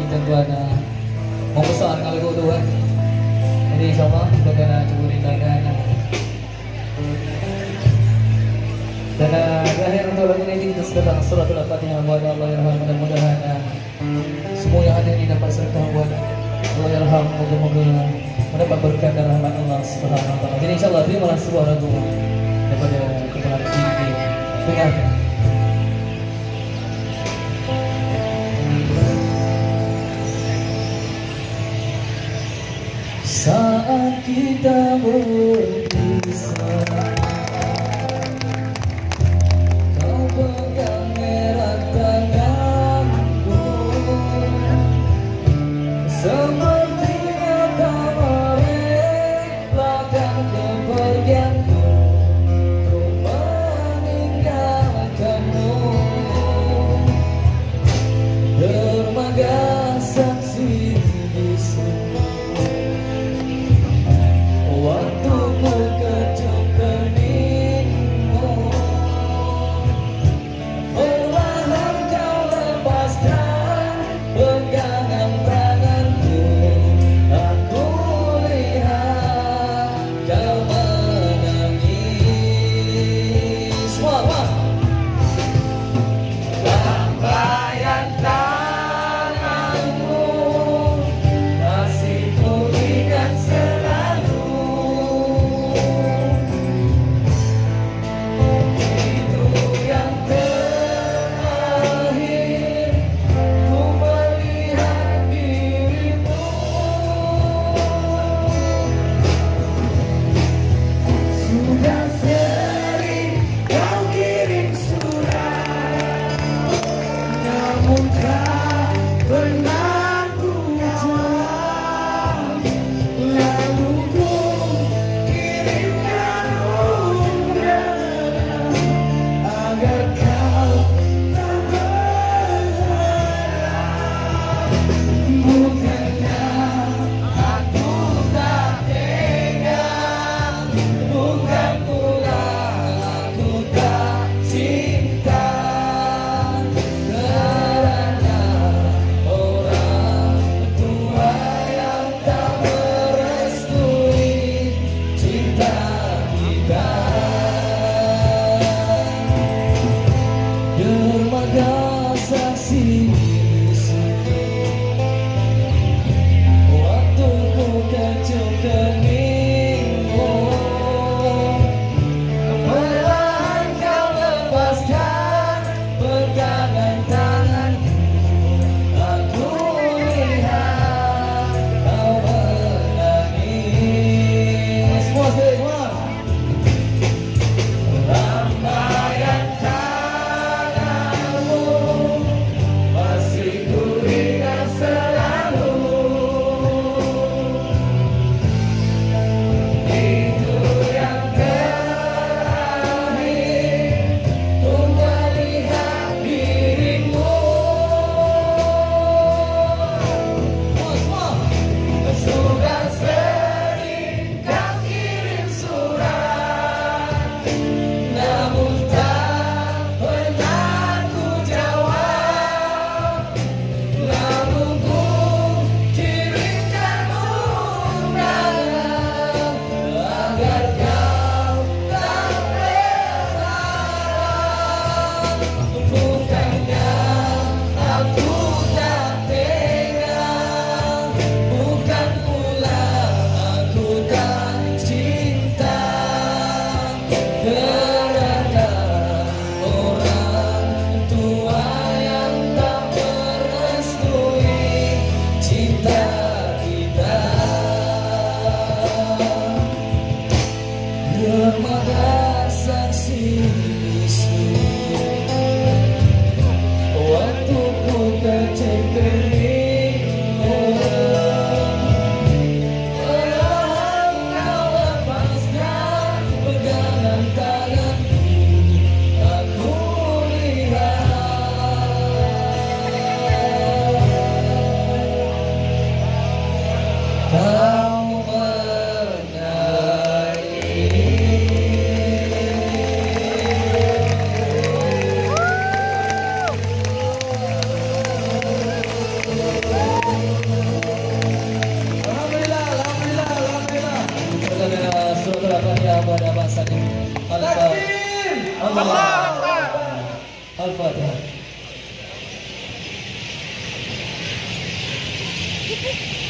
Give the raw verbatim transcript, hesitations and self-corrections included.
tentuan uh, mau besar kalau lagu tu kan. Jadi insyaAllah kita akan uh, cuba rindakan. Dan uh, di akhir untuk lagu ini kita sedang suratul Al-Fatihah buat Allah Yarham. Mudah-mudahan uh, semua yang ada ini dapat serta buat Allah Yarham. Moga-moga mendapat berkat dan rahmat Allah Subhanahu Wa Taala. Jadi insyaAllah terimalah sebuah lagu daripada kepala T V. Dengarkan. Saat kita berpisah, kau pegang erat tanganku, sepertinya tak merelakan kepergianku untuk meninggalkanmu. Dermaga saksi bisu, waktuku kecup keningmu, perlahan kau lepaskan pegangan tanganku. Aku lihat kau menangis. Wah, lambaian tanganmu masih ku ingat selalu. Itu yang terakhir ku melihat dirimu. Sudah sering kau kirim surat, namun tak pernah ku jawab. Lalu ku kirimkan undangan agar kau tak berharap. Bukankah aku tak tega, bukan pula aku tak cinta, karena orang Allah Akbar. Al-Fatihah.